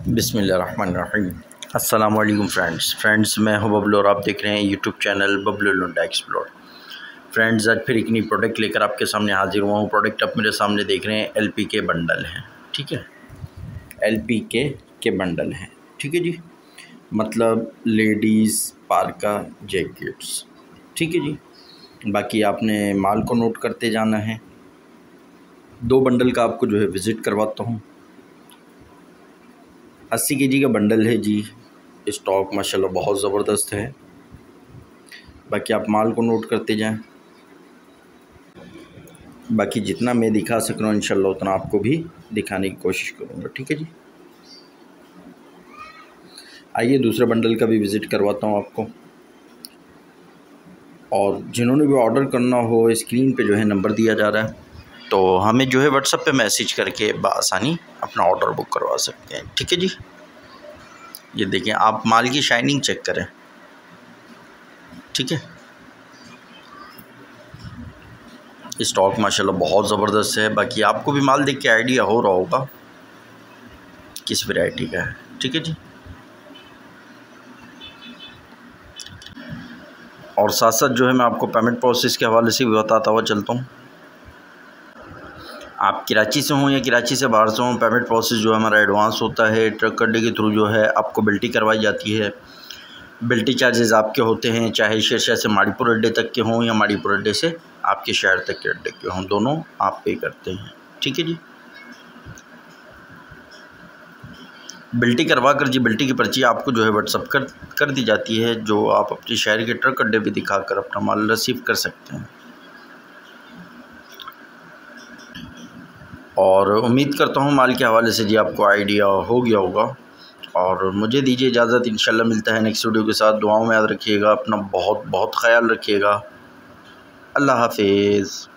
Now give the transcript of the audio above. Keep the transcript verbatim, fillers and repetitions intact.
बिस्मिल्लाहिर्रहमानिर्रहीम। अस्सलाम वालेकुम फ्रेंड्स फ्रेंड्स मैं हूं बबलू और आप देख रहे हैं YouTube channel Bablu Lunda explore. Friends आज फिर एक नई प्रोडक्ट लेकर आपके सामने हाजिर हुआ हूं। प्रोडक्ट आप मेरे सामने देख रहे हैं एलपी के बंडल हैं, ठीक है। एलपी के के बंडल हैं, ठीक है जी। मतलब लेडीज़ पार्का जैकेट्स, ठीक है जी। बाकी आपने माल को नोट करते जाना है। दो बंडल का आपको जो है विज़िट करवाता हूँ। अस्सी के जी का बंडल है जी। स्टॉक माशाल्लाह बहुत ज़बरदस्त है। बाकी आप माल को नोट करते जाएं। बाकी जितना मैं दिखा सक रहा हूँ इंशाल्लाह उतना आपको भी दिखाने की कोशिश करूँगा, ठीक है जी। आइए दूसरे बंडल का भी विज़िट करवाता हूँ आपको। और जिन्होंने भी ऑर्डर करना हो स्क्रीन पे जो है नंबर दिया जा रहा है, तो हमें जो है व्हाट्सएप पे मैसेज करके बआसानी अपना ऑर्डर बुक करवा सकते हैं, ठीक है जी। ये देखें, आप माल की शाइनिंग चेक करें, ठीक है। स्टॉक माशाल्लाह बहुत ज़बरदस्त है। बाकी आपको भी माल देख के आइडिया हो रहा होगा किस वैरायटी का है, ठीक है जी। और साथ साथ जो है मैं आपको पेमेंट प्रोसेस के हवाले से भी बताता हुआ चलता हूँ। आप कराची से हों या कराची से बाहर से हों, पेमेंट प्रोसेस जो है हमारा एडवांस होता है। ट्रक अड्डे के थ्रू जो है आपको बिल्टी करवाई जाती है। बिल्टी चार्जेस आपके होते हैं, चाहे शेरशाह से माड़ीपुर अड्डे तक के हों या माड़ीपुर अड्डे से आपके शहर तक के अड्डे के हों, दोनों आप पे करते हैं, ठीक है जी। बिल्टी करवा कर जी बिल्टी की पर्ची आपको जो है व्हाट्सअप कर कर दी जाती है, जो आप अपने शहर के ट्रक अड्डे पे दिखाकर अपना माल रिसीव कर सकते हैं। और उम्मीद करता हूँ माल के हवाले से जी आपको आइडिया हो गया होगा। और मुझे दीजिए इजाज़त, इंशाल्लाह मिलता है नेक्स्ट वीडियो के साथ। दुआओं में याद रखिएगा, अपना बहुत बहुत ख्याल रखिएगा। अल्लाह हाफिज़।